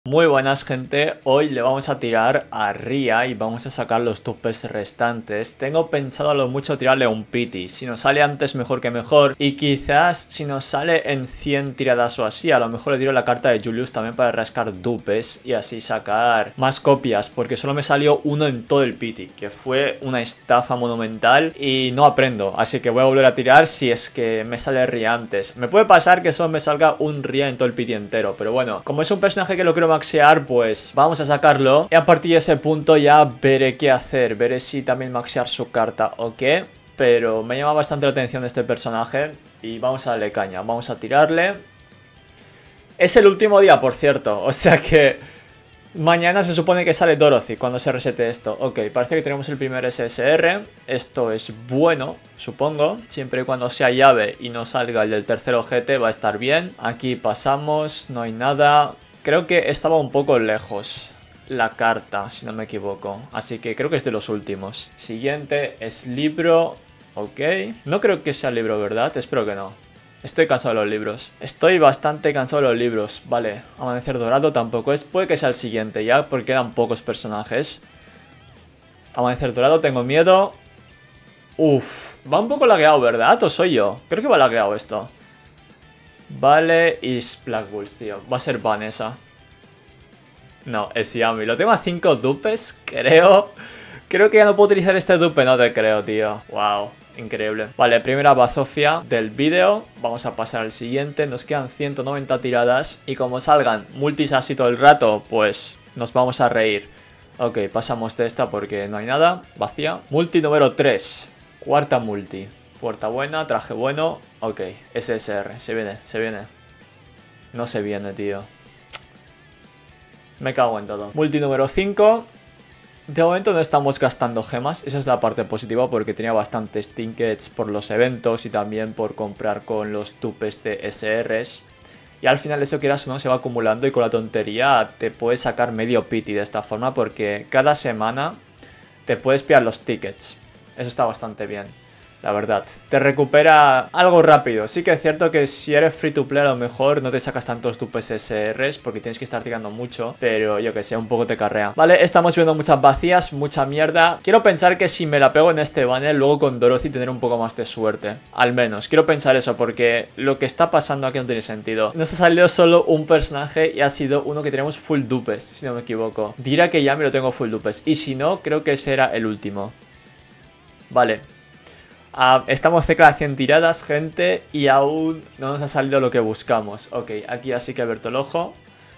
Muy buenas, gente, hoy le vamos a tirar a Ria y vamos a sacar los tupes restantes. Tengo pensado a lo mucho tirarle un pity, si nos sale antes mejor que mejor. Y quizás si nos sale en 100 tiradas o así, a lo mejor le tiro la carta de Julius también para rascar dupes y así sacar más copias. Porque solo me salió uno en todo el pity, que fue una estafa monumental y no aprendo. Así que voy a volver a tirar si es que me sale Ria antes. Me puede pasar que solo me salga un Ria en todo el pity entero, pero bueno, como es un personaje que lo quiero maxear, pues vamos a sacarlo y a partir de ese punto ya veré qué hacer, veré si también maxear su carta o qué, pero me llama bastante la atención este personaje y vamos a darle caña, vamos a tirarle. Es el último día, por cierto, o sea que mañana se supone que sale Dorothy cuando se resete esto. Ok, parece que tenemos el primer SSR, esto es bueno, supongo, siempre y cuando sea llave y no salga el del tercer ojete va a estar bien. Aquí pasamos, no hay nada. Creo que estaba un poco lejos la carta, si no me equivoco. Así que creo que es de los últimos. Siguiente es libro. Ok. No creo que sea libro, ¿verdad? Espero que no. Estoy cansado de los libros. Estoy bastante cansado de los libros. Vale, amanecer dorado tampoco es. Puede que sea el siguiente ya, porque quedan pocos personajes. Amanecer dorado, tengo miedo. Uf, va un poco lagueado, ¿verdad? ¿O soy yo? Creo que va lagueado esto. Vale, y Black Bulls, tío. Va a ser Vanessa. No, es Yami. Lo tengo a 5 dupes, creo. Creo que ya no puedo utilizar este dupe, no te creo, tío. Wow, increíble. Vale, primera bazofia del vídeo. Vamos a pasar al siguiente. Nos quedan 190 tiradas. Y como salgan multis así todo el rato, pues nos vamos a reír. Ok, pasamos de esta porque no hay nada. Vacía. Multi número 3. Cuarta multi. Puerta buena, traje bueno. Ok, SSR, se viene, se viene. No se viene, tío. Me cago en todo. Multi número 5. De momento no estamos gastando gemas. Esa es la parte positiva porque tenía bastantes tickets por los eventos y también por comprar con los tupes de SRs. Y al final eso, quieras o no, se va acumulando y con la tontería te puedes sacar medio pity de esta forma porque cada semana te puedes pillar los tickets. Eso está bastante bien. La verdad, te recupera algo rápido. Sí que es cierto que si eres free to play a lo mejor no te sacas tantos dupes SRs porque tienes que estar tirando mucho, pero yo que sé, un poco te carrea. Vale, estamos viendo muchas vacías, mucha mierda. Quiero pensar que si me la pego en este banner, luego con Dorothy tendré un poco más de suerte. Al menos, quiero pensar eso porque lo que está pasando aquí no tiene sentido. Nos ha salido solo un personaje y ha sido uno que tenemos full dupes, si no me equivoco. Dirá que ya me lo tengo full dupes y si no, creo que ese era el último. Vale. Estamos cerca de 100 tiradas, gente, y aún no nos ha salido lo que buscamos. Ok, aquí así que he abierto el ojo.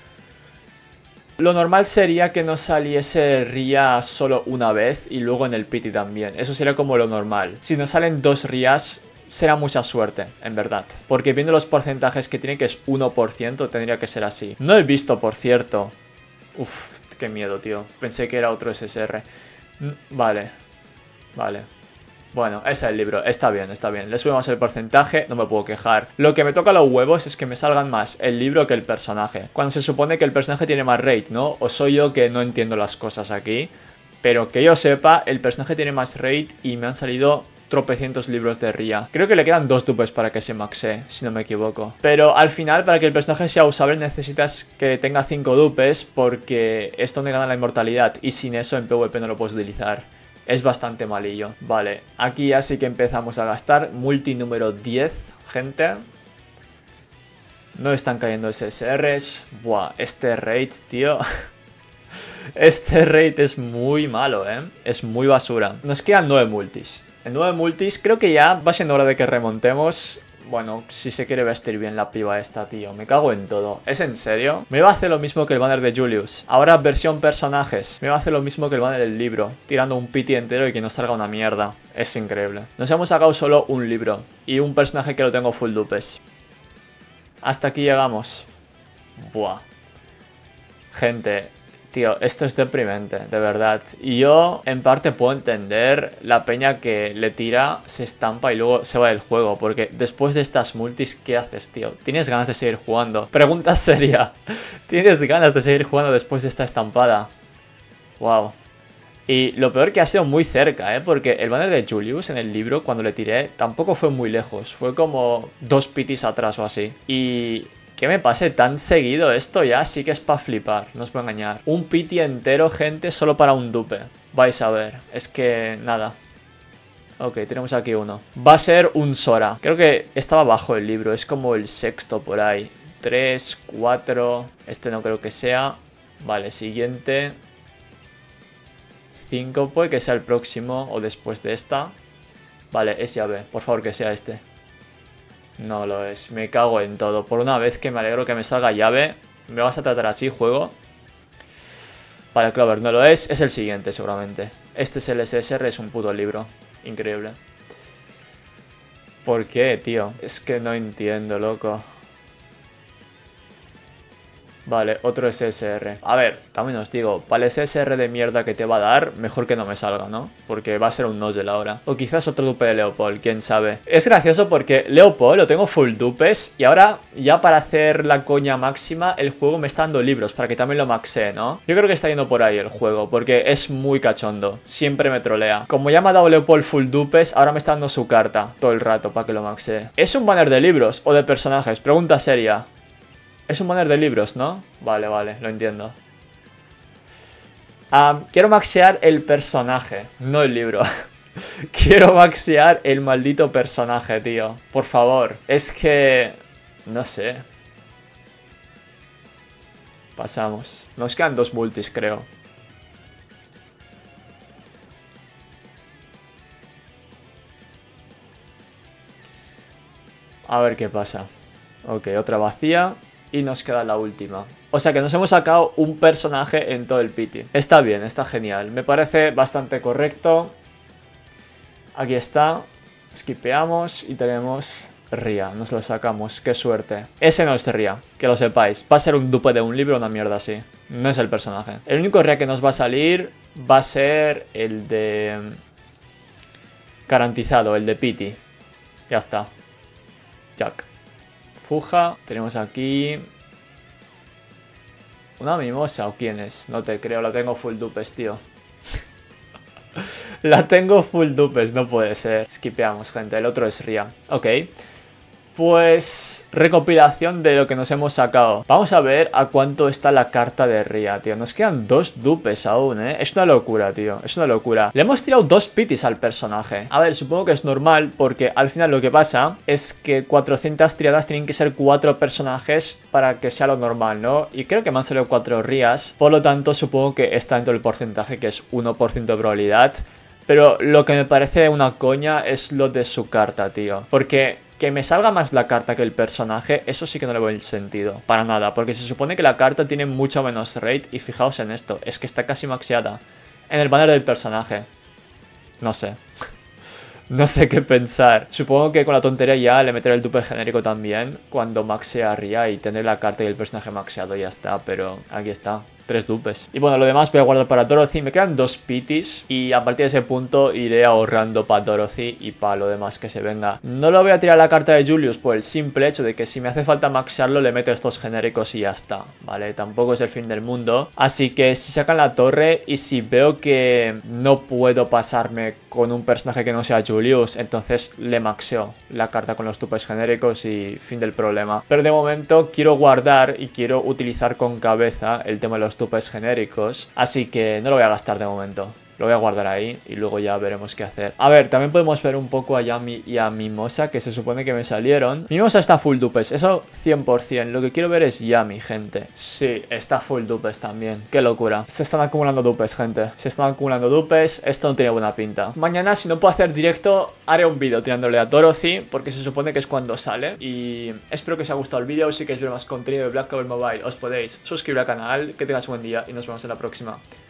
Lo normal sería que nos saliese Ria solo una vez y luego en el pity también. Eso sería como lo normal. Si nos salen 2 Rias, será mucha suerte, en verdad. Porque viendo los porcentajes que tiene, que es 1%, tendría que ser así. No he visto, por cierto. Uf, qué miedo, tío. Pensé que era otro SSR. Vale, vale. Bueno, ese es el libro, está bien, está bien. Le subimos el porcentaje, no me puedo quejar. Lo que me toca los huevos es que me salgan más el libro que el personaje. Cuando se supone que el personaje tiene más rate, ¿no? O soy yo que no entiendo las cosas aquí. Pero que yo sepa, el personaje tiene más rate y me han salido tropecientos libros de Ria. Creo que le quedan 2 dupes para que se maxee, si no me equivoco. Pero al final, para que el personaje sea usable, necesitas que tenga 5 dupes porque es donde gana la inmortalidad. Y sin eso en PvP no lo puedes utilizar. Es bastante malillo. Vale, aquí ya sí que empezamos a gastar. Multi número 10, gente. No están cayendo SSRs. Buah, este rate, tío. Este rate es muy malo, es muy basura. Nos quedan 9 multis. En 9 multis creo que ya va siendo hora de que remontemos. Bueno, si se quiere vestir bien la piba esta, tío. Me cago en todo. ¿Es en serio? Me va a hacer lo mismo que el banner de Julius. Ahora versión personajes. Me va a hacer lo mismo que el banner del libro. Tirando un pity entero y que nos salga una mierda. Es increíble. Nos hemos sacado solo un libro. Y un personaje que lo tengo full dupes. Hasta aquí llegamos. Buah. Gente... Tío, esto es deprimente, de verdad. Y yo, en parte, puedo entender la peña que le tira, se estampa y luego se va del juego. Porque después de estas multis, ¿qué haces, tío? ¿Tienes ganas de seguir jugando? Pregunta seria. ¿Tienes ganas de seguir jugando después de esta estampada? Wow. Y lo peor que ha sido muy cerca, porque el banner de Julius en el libro, cuando le tiré, tampoco fue muy lejos. Fue como 2 pitis atrás o así. Y... Que me pase tan seguido esto ya sí que es para flipar, no os voy a engañar. Un pity entero, gente, solo para un dupe. Vais a ver, es que nada. Ok, tenemos aquí uno. Va a ser un Sora. Creo que estaba abajo el libro, es como el sexto por ahí. 3, 4, este no creo que sea. Vale, siguiente. 5, puede que sea el próximo o después de esta. Vale, es llave, por favor que sea este. No lo es, me cago en todo. Por una vez que me alegro que me salga llave. ¿Me vas a tratar así, juego? Vale, Clover, no lo es el siguiente seguramente. Este es el SSR, es un puto libro. Increíble. ¿Por qué, tío? Es que no entiendo, loco. Vale, otro SSR. A ver, también os digo, para el SSR de mierda que te va a dar, mejor que no me salga, ¿no? Porque va a ser un Nozzle ahora. O quizás otro dupe de Leopold, quién sabe. Es gracioso porque Leopold lo tengo full dupes y ahora, ya para hacer la coña máxima, el juego me está dando libros para que también lo maxee, ¿no? Yo creo que está yendo por ahí el juego, porque es muy cachondo. Siempre me trolea. Como ya me ha dado Leopold full dupes, ahora me está dando su carta todo el rato para que lo maxee. ¿Es un banner de libros o de personajes? Pregunta seria. Es un banner de libros, ¿no? Vale, vale, lo entiendo. Quiero maxear el personaje, no el libro. Quiero maxear el maldito personaje, tío. Por favor. Es que... no sé. Pasamos. Nos quedan 2 multis, creo. A ver qué pasa. Ok, otra vacía. Y nos queda la última. O sea que nos hemos sacado un personaje en todo el pity. Está bien, está genial. Me parece bastante correcto. Aquí está. Skipeamos y tenemos Ria. Nos lo sacamos. Qué suerte. Ese no es Ria, que lo sepáis. Va a ser un dupe de un libro o una mierda así. No es el personaje. El único Ria que nos va a salir va a ser el de... garantizado, el de pity. Ya está. Jack. Fuja, tenemos aquí una mimosa, ¿o quién es? No te creo, la tengo full dupes, tío. La tengo full dupes, no puede ser. Skipeamos, gente, el otro es Ria. Ok. Pues recopilación de lo que nos hemos sacado. Vamos a ver a cuánto está la carta de Ria, tío. Nos quedan 2 dupes aún, ¿eh? Es una locura, tío. Es una locura. Le hemos tirado 2 pitis al personaje. A ver, supongo que es normal porque al final lo que pasa es que 400 tiradas tienen que ser 4 personajes para que sea lo normal, ¿no? Y creo que me han salido 4 Rias. Por lo tanto, supongo que está dentro del porcentaje que es 1% de probabilidad. Pero lo que me parece una coña es lo de su carta, tío. Porque... que me salga más la carta que el personaje, eso sí que no le veo el sentido. Para nada, porque se supone que la carta tiene mucho menos rate. Y fijaos en esto, es que está casi maxeada en el banner del personaje. No sé. No sé qué pensar. Supongo que con la tontería ya le meteré el dupe genérico también cuando maxea a Ria y tener la carta y el personaje maxeado, ya está. Pero aquí está. 3 dupes. Y bueno, lo demás voy a guardar para Dorothy. Me quedan 2 pitis y a partir de ese punto iré ahorrando para Dorothy y para lo demás que se venga. No lo voy a tirar a la carta de Julius por el simple hecho de que si me hace falta maxearlo le meto estos genéricos y ya está, ¿vale? Tampoco es el fin del mundo. Así que si sacan la torre y si veo que no puedo pasarme con un personaje que no sea Julius, entonces le maxeo la carta con los dupes genéricos y fin del problema. Pero de momento quiero guardar y quiero utilizar con cabeza el tema de los tupes genéricos, así que no lo voy a gastar de momento. Lo voy a guardar ahí y luego ya veremos qué hacer. A ver, también podemos ver un poco a Yami y a Mimosa, que se supone que me salieron. Mimosa está full dupes, eso 100%. Lo que quiero ver es Yami, gente. Sí, está full dupes también. Qué locura. Se están acumulando dupes, gente. Se están acumulando dupes. Esto no tiene buena pinta. Mañana, si no puedo hacer directo, haré un vídeo tirándole a Dorothy, porque se supone que es cuando sale. Y espero que os haya gustado el vídeo. Si queréis ver más contenido de Black Clover Mobile, os podéis suscribir al canal. Que tengáis un buen día y nos vemos en la próxima.